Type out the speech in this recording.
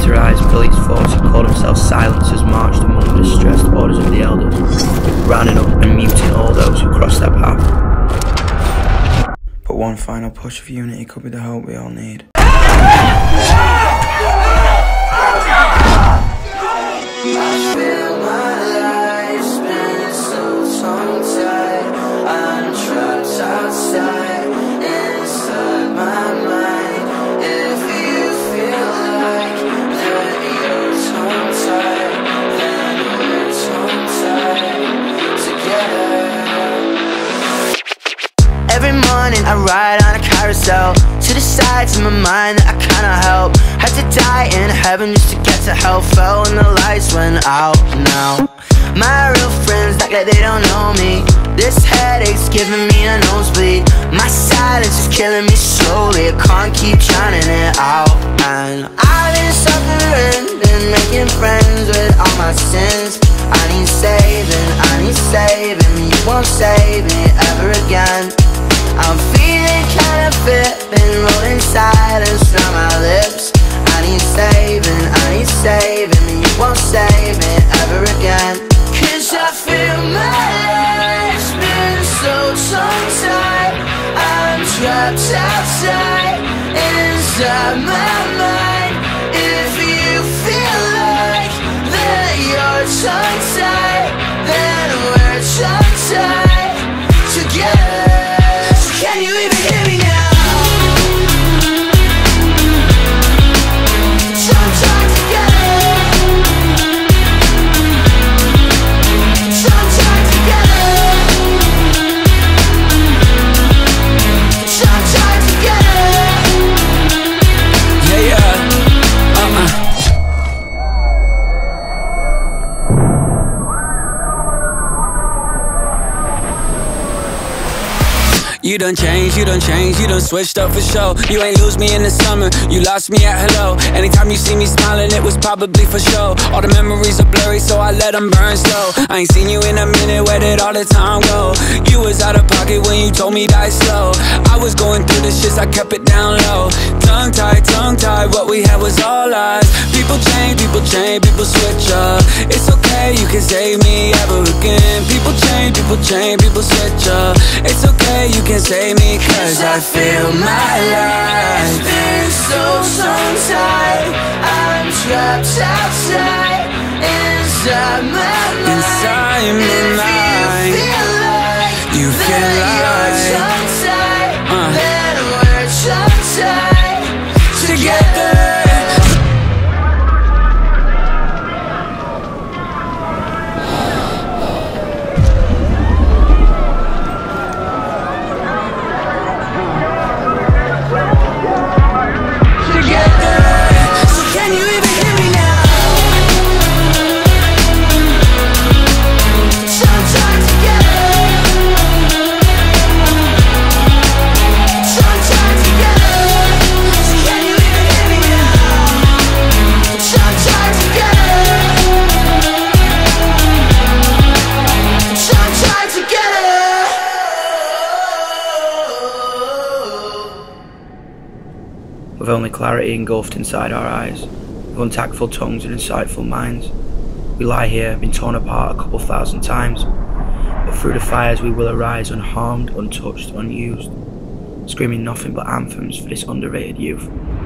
militarised police force who call themselves silencers marched among the distressed orders of the elders, rounding up and muting all those who crossed their path. But one final push of unity could be the hope we all need. I ride on a carousel to the sides of my mind that I cannot help. Had to die in heaven just to get to hell. Fell when the lights went out. Now my real friends act like they don't know me. This headache's giving me a nosebleed. My silence is killing me slowly. I can't keep drowning it out. And I've been suffering and making friends with all my sins. I need saving, I need saving. You won't save me ever again. I'm feeling kind of fit, been rolling silence from my lips. I need saving, you won't save me ever again. Cause I feel my life's been so tongue-tied. I'm trapped outside, inside my mind. If you feel like that you're tongue-tied, then we're tongue-tied together. Can you even hear me now? Tongue-tied together. Tongue-tied together. Tongue-tied together. Yeah. You done changed, you done changed, you done switched up for sure. You ain't lose me in the summer, you lost me at hello. Anytime you see me smiling, it was probably for show. All the memories are blurry, so I let them burn slow. I ain't seen you in a minute, where did all the time go? You was out of pocket when you told me die slow. I was going through the shits, I kept it down low. Tongue-tied, what we had was all lies. People change, people switch up. It's okay, you can save me ever again. People change, people switch up. It's okay, you can save me, cause I feel my life's been so tongue-tied. I'm trapped outside, inside my mind. If you feel like that you're tongue-tied, then we're tongue-tied together. With only clarity engulfed inside our eyes, with untactful tongues and insightful minds, we lie here, been torn apart a couple thousand times, but through the fires we will arise unharmed, untouched, unused, screaming nothing but anthems for this underrated youth.